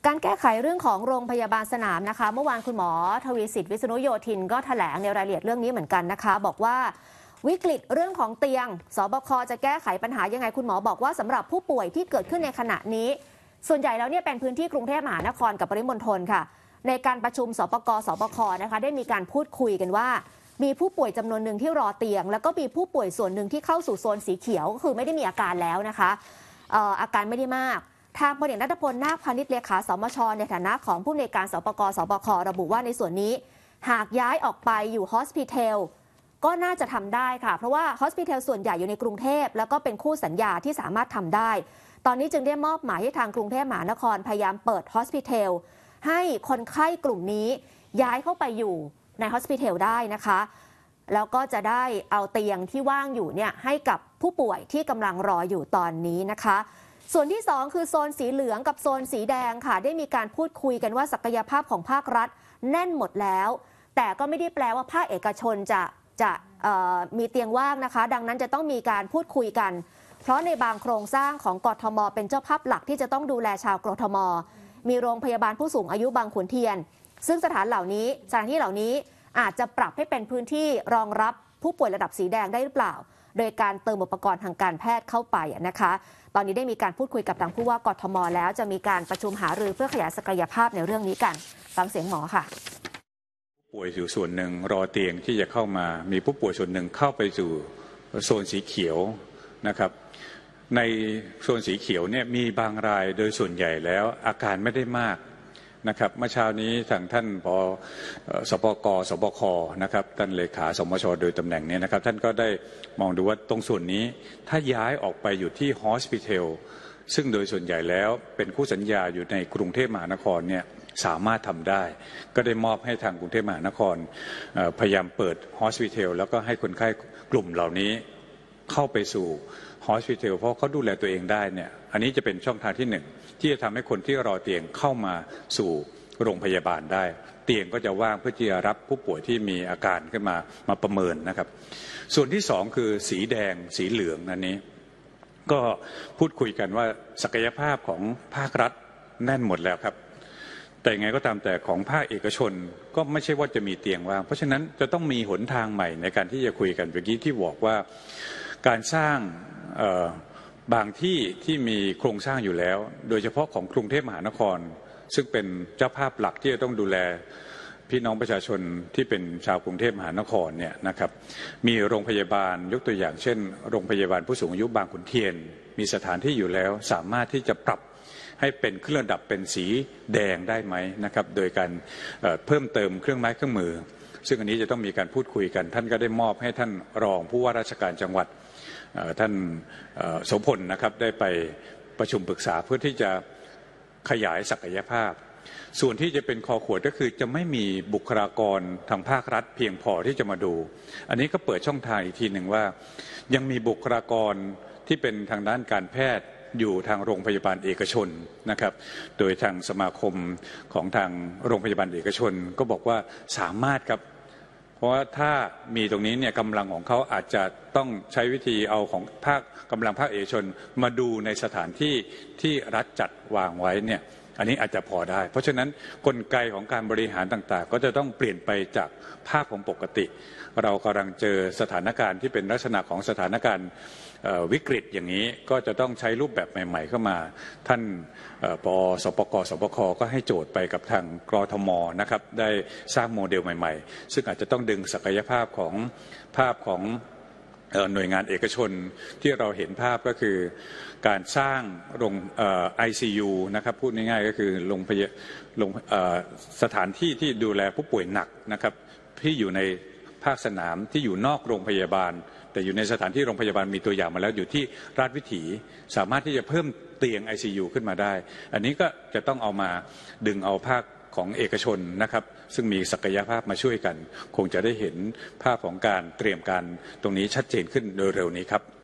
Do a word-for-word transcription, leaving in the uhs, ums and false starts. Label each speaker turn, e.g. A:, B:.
A: การแก้ไขเรื่องของโรงพยาบาลสนามนะคะเมื่อวานคุณหมอทวีสิทธิ์วิษณุโยธินก็แถลงในรายละเอียดเรื่องนี้เหมือนกันนะคะบอกว่าวิกฤตเรื่องของเตียงสบคจะแก้ไขปัญหายังไงคุณหมอบอกว่าสำหรับผู้ป่วยที่เกิดขึ้นในขณะนี้ส่วนใหญ่แล้วเนี่ยเป็นพื้นที่กรุงเทพมหานครกับปริมณฑลค่ะในการประชุมสปกสบคนะคะได้มีการพูดคุยกันว่ามีผู้ป่วยจำนวนหนึ่งที่รอเตียงแล้วก็มีผู้ป่วยส่วนหนึ่งที่เข้าสู่โซนสีเขียวก็คือไม่ได้มีอาการแล้วนะคะเอ่ออาการไม่ได้มากทางพลเอกณัฐพล นาคพานิชเลขาสมชในฐานะของผู้อำนวยการสปกสบคระบุว่าในส่วนนี้หากย้ายออกไปอยู่ฮอสพิทอลก็น่าจะทำได้ค่ะเพราะว่าฮอสพิทอลส่วนใหญ่อยู่ในกรุงเทพแล้วก็เป็นคู่สัญญาที่สามารถทำได้ตอนนี้จึงได้มอบหมายให้ทางกรุงเทพมหานครพยายามเปิดฮอสพิทอลให้คนไข้กลุ่มนี้ย้ายเข้าไปอยู่ในฮอสพิทอลได้นะคะแล้วก็จะได้เอาเตียงที่ว่างอยู่เนี่ยให้กับผู้ป่วยที่กำลังรออยู่ตอนนี้นะคะส่วนที่สองคือโซนสีเหลืองกับโซนสีแดงค่ะได้มีการพูดคุยกันว่าศักยภาพของภาครัฐแน่นหมดแล้วแต่ก็ไม่ได้แปลว่าภาคเอกชนจะจะมีเตียงว่างนะคะดังนั้นจะต้องมีการพูดคุยกันเพราะในบางโครงสร้างของกทมเป็นเจ้าภาพหลักที่จะต้องดูแลชาวกทมมีโรงพยาบาลผู้สูงอายุบางขุนเทียนซึ่งสถานเหล่านี้สถานที่เหล่านี้อาจจะปรับให้เป็นพื้นที่รองรับผู้ป่วยระดับสีแดงได้หรือเปล่าโดยการเติมอุปกรณ์ทางการแพทย์เข้าไปนะคะตอนนี้ได้มีการพูดคุยกับทางผู้ว่ากทมแล้วจะมีการประชุมหารือเพื่อขยายศักยภาพในเรื่องนี้กันฟังเสียงหมอค่ะ
B: ผู้ป่วยอยู่ส่วนหนึ่งรอเตียงที่จะเข้ามามีผู้ป่วยส่วนหนึ่งเข้าไปสู่โซนสีเขียวนะครับในโซนสีเขียวเนี่ยมีบางรายโดยส่วนใหญ่แล้วอาการไม่ได้มากนะครับเมื่อเช้านี้ทางท่านผอ.สปก.สบค.นะครับท่านเลขาสมช.โดยตำแหน่งนี้นะครับท่านก็ได้มองดูว่าตรงส่วนนี้ถ้าย้ายออกไปอยู่ที่ฮอสพิทอลซึ่งโดยส่วนใหญ่แล้วเป็นคู่สัญญาอยู่ในกรุงเทพมหานครเนี่ยสามารถทำได้ก็ได้มอบให้ทางกรุงเทพมหานครพยายามเปิดฮอสพิทอลแล้วก็ให้คนไข้กลุ่มเหล่านี้เข้าไปสู่ฮอสพิทอลเพราะเขาดูแลตัวเองได้เนี่ยอันนี้จะเป็นช่องทางที่หนึ่งที่จะทำให้คนที่รอเตียงเข้ามาสู่โรงพยาบาลได้เตียงก็จะว่างเพื่อที่จะรับผู้ป่วยที่มีอาการขึ้นมามาประเมินนะครับส่วนที่สองคือสีแดงสีเหลืองนั่นนี้ก็พูดคุยกันว่าศักยภาพของภาครัฐแน่นหมดแล้วครับแต่ยังไงก็ตามแต่ของภาคเอกชนก็ไม่ใช่ว่าจะมีเตียงว่างเพราะฉะนั้นจะต้องมีหนทางใหม่ในการที่จะคุยกันเมื่อกี้ที่บอกว่าการสร้างบางที่ที่มีโครงสร้างอยู่แล้วโดยเฉพาะของกรุงเทพมหานครซึ่งเป็นเจ้าภาพหลักที่จะต้องดูแลพี่น้องประชาชนที่เป็นชาวกรุงเทพมหานครเนี่ยนะครับมีโรงพยาบาลยกตัวอย่างเช่นโรงพยาบาลผู้สูงอายุบางขุนเทียนมีสถานที่อยู่แล้วสามารถที่จะปรับให้เป็นเครื่องระดับเป็นสีแดงได้ไหมนะครับโดยการเพิ่มเติมเครื่องไม้เครื่องมือซึ่งอันนี้จะต้องมีการพูดคุยกันท่านก็ได้มอบให้ท่านรองผู้ว่าราชการจังหวัดท่านโสพลนะครับได้ไปประชุมปรึกษาเพื่อที่จะขยายศักยภาพส่วนที่จะเป็นคอขวดก็คือจะไม่มีบุคลากรทางภาครัฐเพียงพอที่จะมาดูอันนี้ก็เปิดช่องทางอีกทีหนึ่งว่ายังมีบุคลากรที่เป็นทางด้านการแพทย์อยู่ทางโรงพยาบาลเอกชนนะครับโดยทางสมาคมของทางโรงพยาบาลเอกชนก็บอกว่าสามารถครับเพราะว่าถ้ามีตรงนี้เนี่ยกำลังของเขาอาจจะต้องใช้วิธีเอาของภาคกำลังภาคเอกชนมาดูในสถานที่ที่รัฐจัดวางไว้เนี่ยอันนี้อาจจะพอได้เพราะฉะนั้นกลไกของการบริหารต่างๆก็จะต้องเปลี่ยนไปจากภาพของปกติเรากำลังเจอสถานการณ์ที่เป็นลักษณะของสถานการณ์วิกฤตอย่างนี้ก็จะต้องใช้รูปแบบใหม่ๆเข้ามาท่านปอสปกสปคก็ให้โจทย์ไปกับทางกทมนะครับได้สร้างโมเดลใหม่ๆซึ่งอาจจะต้องดึงศักยภาพของภาพของหน่วยงานเอกชนที่เราเห็นภาพก็คือการสร้างโรงไอซียูนะครับพูดง่ายๆก็คือโรงพยาโรงสถานที่ที่ดูแลผู้ป่วยหนักนะครับที่อยู่ในภาคสนามที่อยู่นอกโรงพยาบาลแต่อยู่ในสถานที่โรงพยาบาลมีตัวอย่างมาแล้วอยู่ที่ราชวิถีสามารถที่จะเพิ่มเตียง ไอ ซี ยู ขึ้นมาได้อันนี้ก็จะต้องเอามาดึงเอาภาคของเอกชนนะครับซึ่งมีศักยภาพมาช่วยกันคงจะได้เห็นภาพของการเตรียมการตรงนี้ชัดเจนขึ้นโดยเร็วนี้ครับ